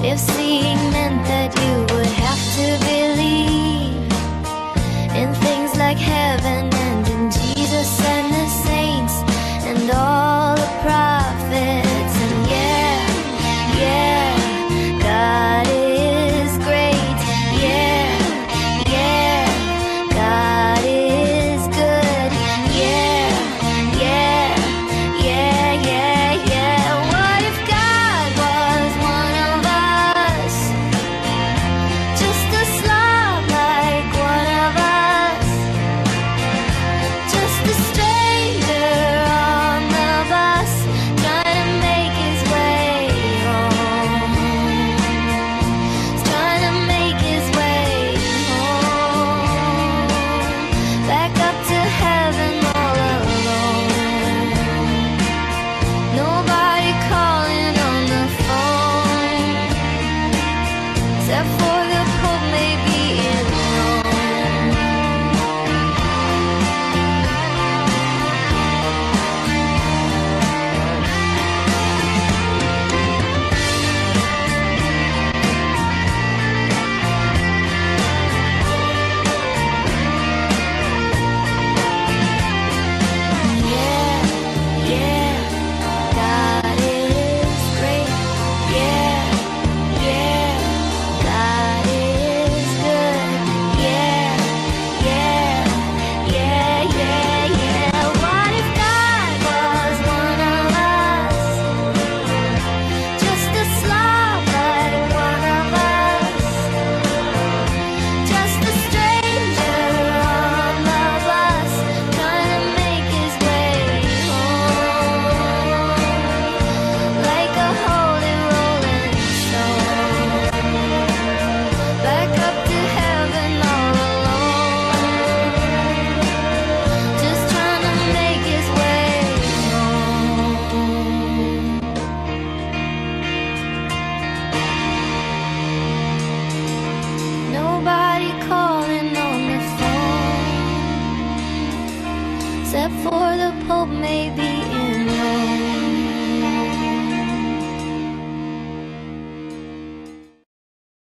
If seeing meant that you would have to believe in things like heaven and in Jesus and the saints and all the prophets. And yeah, yeah, God is great. Yeah, yeah, God is good. Yeah, yeah, yeah, yeah, yeah. What if God was one of us? Just a slob like one of us. Just a stranger on the bus trying to make his way home. He's trying to make his way home. Back up to heaven all alone. Nobody calling on the phone except for the Pope maybe in Rome. Yeah, yeah, God is great. Yeah, yeah, God is good. Yeah, yeah, yeah, yeah, yeah. What if God was one of us? Just a slob like one of us. Just a stranger on the bus trying to make his way home. Like a holy rolling stone. Back up to heaven all alone. Just trying to make his way home. Nobody calling on the phone except for the Pope maybe in Rome.